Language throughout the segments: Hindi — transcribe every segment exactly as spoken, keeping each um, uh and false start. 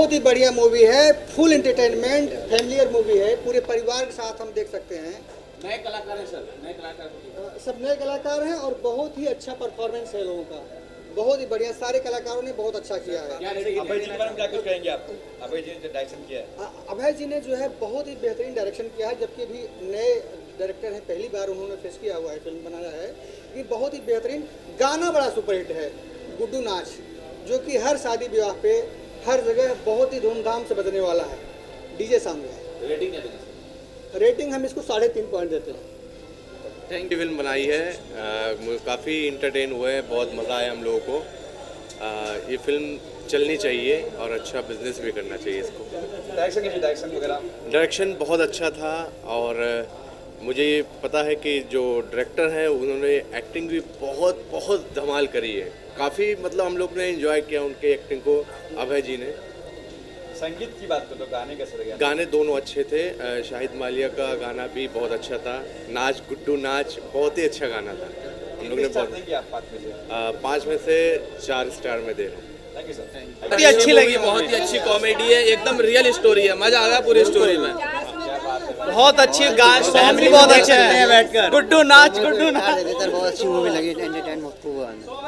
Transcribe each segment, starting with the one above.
बहुत ही बढ़िया मूवी है, फुल एंटरटेनमेंट फैमिलियर मूवी है, पूरे परिवार के साथ हम देख सकते हैं। नए कलाकार हैं सर, नए कलाकार सब नए कलाकार हैं और बहुत ही अच्छा परफॉर्मेंस है लोगों का, बहुत ही बढ़िया, सारे कलाकारों ने बहुत अच्छा किया है। अभय जी के बारे में क्या कुछ कहेंगे आप? अभय जी ने डायरेक्शन किया है। अभय जी ने जो है बहुत ही बेहतरीन डायरेक्शन किया है, जबकि भी नए डायरेक्टर हैं, पहली बार उन्होंने फेस किया हुआ है, फिल्म बनाया है। ये बहुत ही बेहतरीन, गाना बड़ा सुपरहिट है गुड्डू नाच, जो कि हर शादी विवाह पे हर जगह बहुत ही धूमधाम से बजने वाला है, डीजे सामने है। रेटिंग क्या देंगे? रेटिंग हम इसको साढ़े तीन पॉइंट देते हैं। Thank you. फिल्म बनाई है, काफ़ी इंटरटेन हुए हैं, बहुत मज़ा आया हम लोगों को। आ, ये फिल्म चलनी चाहिए और अच्छा बिजनेस भी करना चाहिए इसको। डायरेक्शन कैसी, डायरेक्शन वगैरह? डायरेक्शन बहुत अच्छा था और मुझे ये पता है कि जो डायरेक्टर हैं उन्होंने एक्टिंग भी बहुत बहुत धमाल करी है। काफ़ी मतलब हम लोग ने एंजॉय किया उनके एक्टिंग को, अभय जी ने। संगीत की बात करो तो गाने कैसे लगे? गाने दोनों अच्छे थे, शाहिद मालिया का गाना भी बहुत अच्छा था, नाच गुड्डू नाच बहुत ही अच्छा गाना था। हम लोग ने बहुत पाँच में से चार स्टार में दे रहा हूँ। बहुत ही अच्छी लगी, बहुत ही अच्छी कॉमेडी है, एकदम रियल स्टोरी है, मजा आ गया पूरी स्टोरी में। बहुत अच्छी गान, सॉन्ग भी बहुत अच्छे हैं, बैठकर गुड्डू नाच गुड्डू नाच बहुत अच्छी मूवी लगी, एंटरटेनमेंट खूब।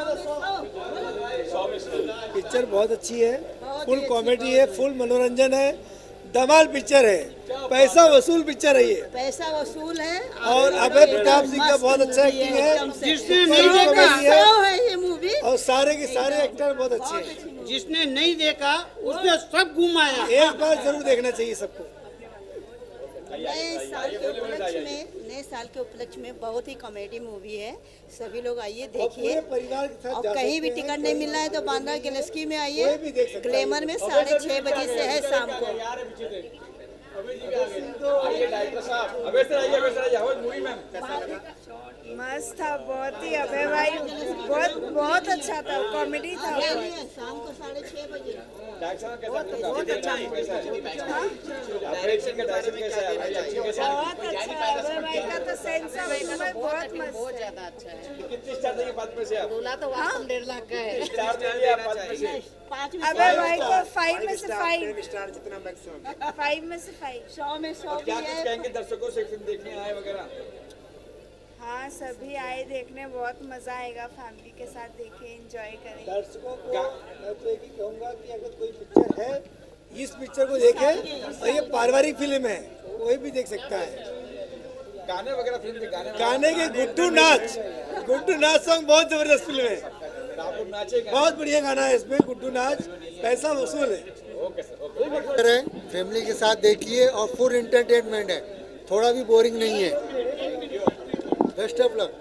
पिक्चर बहुत अच्छी है, फुल कॉमेडी है, फुल मनोरंजन है, धमाल पिक्चर है, पैसा वसूल पिक्चर है ये, पैसा वसूल है। और अभय प्रताप सिंह का बहुत अच्छा एक्टिंग है, जिसने नहीं देखा है ये मूवी, और सारे के सारे एक्टर बहुत अच्छे हैं। जिसने नहीं देखा उसने सब घुमाया। एक बार जरूर देखना चाहिए सबको। नए साल के उपलक्ष्य में नए साल के उपलक्ष्य में बहुत ही कॉमेडी मूवी है, सभी लोग आइए देखिए। परिवार के साथ और कहीं भी टिकट नहीं मिल रहा है तो बांद्रा गैलेक्सी में आइए, ग्लैमर में साढ़े छः बजे से है शाम को। मस्त था, बहुत ही अभय भाई बहुत बहुत अच्छा था, कॉमेडी था। शाम को साढ़े छः बजे बहुत अच्छा बहुत अच्छा अभय भाई का तो सेंस ऑफ ह्यूमर बहुत मस्त, बहुत ज्यादा अच्छा है। कितने स्टार देंगे पाँच में से आप? दूल्हा तो वास्तव डेढ़ लाख का है। स्टार देंगे आप पाँच में से? पाँच में अभय भाई को फाइव में से फाइव, स्टार जितना मैक्सिमम फाइव में से फाइव। सौ में सौ भी क्या कुछ है। कहेंगे दर्शकों से, फिल्म देखने आए वगैरह? हाँ, सभी आए देखने, बहुत मजा आएगा, फैमिली के साथ देखें, एंजॉय करें। दर्शकों को मैं तो एक ही कहूँगा कि अगर कोई पिक्चर है इस पिक्चर को देखें, और ये पारिवारिक फिल्म है, कोई भी देख सकता है। गाने वगैरह फिल्म के गाने गाने के गुड्डू नाच गुड्डू नाच सॉन्ग बहुत जबरदस्त फिल्म है, आप लोग नाचेंगे? बहुत बढ़िया गाना है इसमें। गुड्डू नाच पैसा वसूल है। Okay sir, okay. फैमिली के साथ देखिए और फुल एंटरटेनमेंट है, थोड़ा भी बोरिंग नहीं है। Best of luck.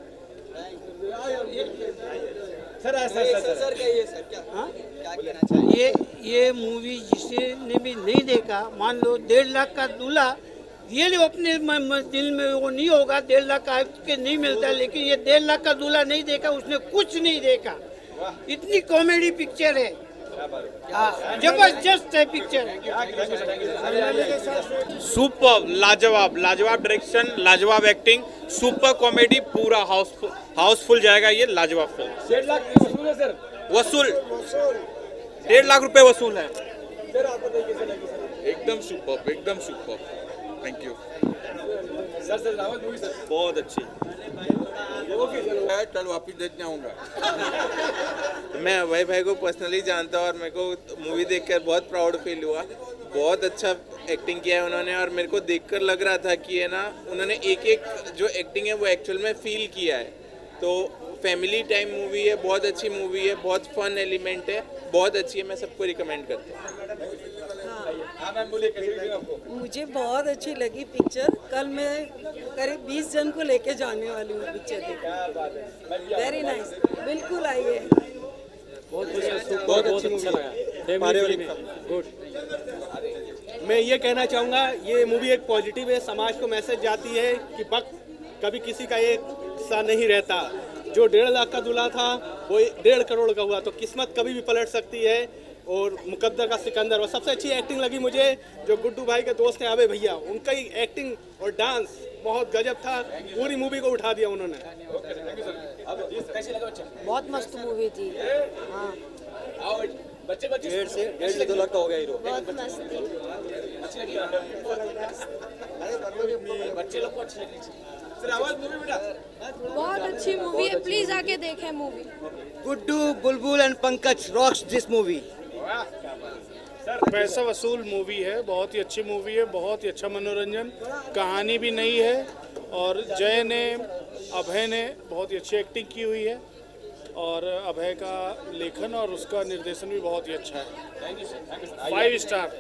Sir sir sir sir कहिए सर, क्या क्या कहना चाहिए? ये ये मूवी जिसने भी नहीं देखा, मान लो डेढ़ लाख का दूल्हा, रियली अपने दिल में वो नहीं होगा, डेढ़ लाख का के नहीं मिलता, लेकिन ये डेढ़ लाख का दूल्हा नहीं देखा, उसने कुछ नहीं देखा। इतनी कॉमेडी पिक्चर है, जबरदस्त है पिक्चर। सुपर, लाजवाब लाजवाब डायरेक्शन, लाजवाब एक्टिंग, सुपर कॉमेडी, पूरा हाउसफुल हाउसफुल जाएगा ये लाजवाब फिल्म। डेढ़ लाख वसूल है सर? वसूल डेढ़ लाख रुपए वसूल है। सर आपको कैसे लगी सर? एकदम सुपर, एकदम super. Thank you sir. Sir Rawat movie sir बहुत अच्छी। ओके सर, कल वापिस देखने आऊँगा। मैं अभय भाई को पर्सनली जानता हूँ और मेरे को मूवी देखकर बहुत प्राउड फील हुआ। बहुत अच्छा एक्टिंग किया है उन्होंने, और मेरे को देखकर लग रहा था कि है ना, उन्होंने एक एक जो एक्टिंग है वो एक्चुअल में फील किया है। तो फैमिली टाइम मूवी है, बहुत अच्छी मूवी है, बहुत फन एलिमेंट है, बहुत अच्छी है, मैं सबको रिकमेंड करता हूँ। मुझे बहुत अच्छी लगी पिक्चर। कल मैं करीब बीस जन को लेके जाने वाली हूँ पिक्चर देखने। वेरी नाइस, बिल्कुल आइए। बहुत बहुत बहुत अच्छा लगा, गुड। मैं ये कहना चाहूँगा, ये मूवी एक पॉजिटिव है, समाज को मैसेज जाती है कि वक्त कभी किसी का एक सा नहीं रहता। जो डेढ़ लाख का दूल्हा था वो डेढ़ करोड़ का हुआ, तो किस्मत कभी भी पलट सकती है। और मुकद्दर का सिकंदर, और सबसे अच्छी एक्टिंग लगी मुझे जो गुड्डू भाई के दोस्त हैं अभय भैया, उनका ही एक्टिंग और डांस बहुत गजब था, पूरी मूवी को उठा दिया उन्होंने। बहुत मस्त मूवी थी। हाँ बच्चे बच्चे डेढ़ से डेढ़ से दो लाख का हो गया हीरो। बहुत मस्त थी। बच्चे लोग को अच्छी लगी सर। आवाज मूवी बेटा बहुत अच्छी मूवी है, प्लीज आके देखें movie. Guddu Bulbul and Pankaj rocks this movie. पैसा वसूल मूवी है, बहुत ही अच्छी मूवी है, बहुत ही अच्छा मनोरंजन, कहानी भी नई है और जय ने अभय ने बहुत ही अच्छी एक्टिंग की हुई है और अभय का लेखन और उसका निर्देशन भी बहुत ही अच्छा है। Five star.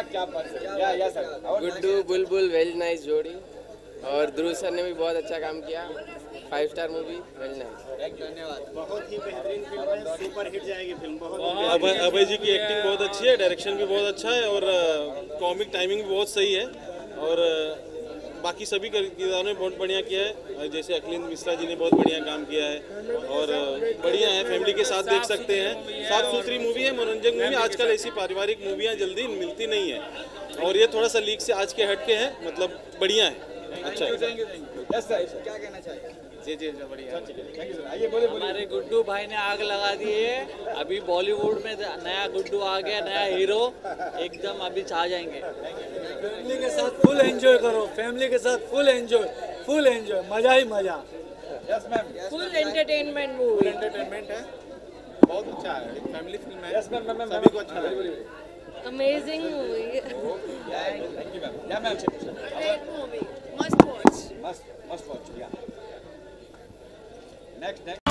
गुड्डू बुलबुल वेरी नाइस जोड़ी और ध्रुव सर ने भी बहुत अच्छा काम किया। Five star movie, very nice. धन्यवाद। बहुत ही बेहतरीन फिल्म है, सुपर हिट जाएगी फिल्म। बहुत अभय अभय जी की एक्टिंग बहुत अच्छी है, डायरेक्शन भी बहुत अच्छा है और कॉमिक टाइमिंग भी बहुत सही है और बाकी सभी किरदारों ने बहुत बढ़िया किया है। जैसे अखिलेंद्र मिश्रा जी ने बहुत बढ़िया काम किया है और बढ़िया है, फैमिली के साथ देख सकते हैं। साफ सुथरी मूवी है, मनोरंजक मूवी। आजकल ऐसी पारिवारिक मूवियाँ जल्दी मिलती नहीं है और ये थोड़ा सा लीक से आज के हट के है, मतलब बढ़िया है, अच्छा है। क्या कहना चाहिए? जी जी बढ़िया। आइए बोले बोले। हमारे गुड्डू भाई ने आग लगा दी है। अभी बॉलीवुड में नया गुड्डू आ गया, नया हीरो, एकदम अभी छा जाएंगे। फैमिली के साथ फुल एंजॉय करो, फैमिली के साथ फुल एंजॉय, फुल एंजॉय, मजा ही मजा। Yes ma'am. Full entertainment movie. Entertainment है, बहुत अच्छा है, फैमिली फिल्म है। यस मैम मैम सभी को अच्छा लगे। Amazing movie. Thank you ma'am. Yeah ma'am great movie, must watch. Must must watch. Yeah next next